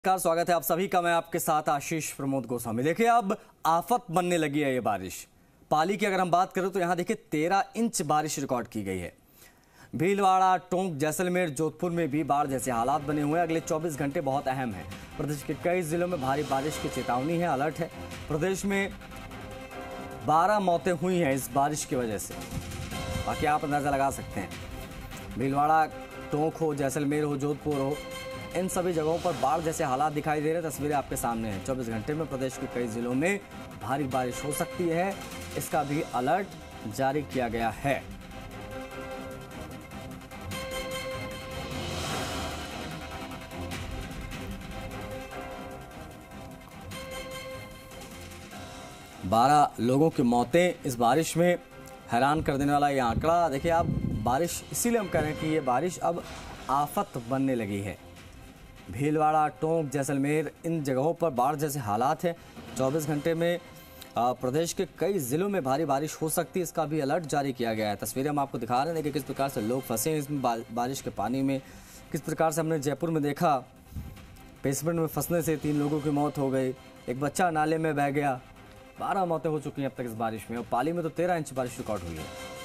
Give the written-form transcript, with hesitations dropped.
नमस्कार, स्वागत है आप सभी का। मैं आपके साथ आशीष प्रमोद गोस्वामी। देखिए, अब आफत बनने लगी है ये बारिश। पाली की अगर हम बात करें तो यहाँ देखिए 13 इंच बारिश रिकॉर्ड की गई है। भीलवाड़ा, टोंक, जैसलमेर, जोधपुर में भी बाढ़ जैसे हालात बने हुए हैं। अगले 24 घंटे बहुत अहम है। प्रदेश के कई जिलों में भारी बारिश की चेतावनी है, अलर्ट है। प्रदेश में 12 मौतें हुई हैं इस बारिश की वजह से। बाकी आप अंदाजा लगा सकते हैं, भीलवाड़ा, टोंक हो, जैसलमेर हो, जोधपुर हो, इन सभी जगहों पर बाढ़ जैसे हालात दिखाई दे रहे हैं। तस्वीरें आपके सामने हैं। 24 घंटे में प्रदेश के कई जिलों में भारी बारिश हो सकती है, इसका भी अलर्ट जारी किया गया है। बारह लोगों की मौतें इस बारिश में। हैरान कर देने वाला ये आंकड़ा। देखिए आप, बारिश इसीलिए हम कह रहे हैं कि ये बारिश अब आफत बनने लगी है। भीलवाड़ा, टोंक, जैसलमेर, इन जगहों पर बाढ़ जैसे हालात हैं। 24 घंटे में प्रदेश के कई जिलों में भारी बारिश हो सकती है, इसका भी अलर्ट जारी किया गया है। तस्वीरें हम आपको दिखा रहे हैं। देखिए किस प्रकार से लोग फंसे हैं इसमें बारिश के पानी में। किस प्रकार से हमने जयपुर में देखा, बेसमेंट में फंसने से 3 लोगों की मौत हो गई, एक बच्चा नाले में बह गया। 12 मौतें हो चुकी हैं अब तक इस बारिश में। और पाली में तो 13 इंच बारिश रिकॉर्ड हुई है।